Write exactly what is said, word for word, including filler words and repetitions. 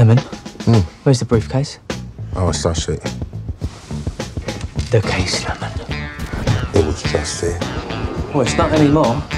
Lemon, Mm. where's the briefcase? Oh, it's that shit. The case, Lemon. It was just there. Well, it's not anymore.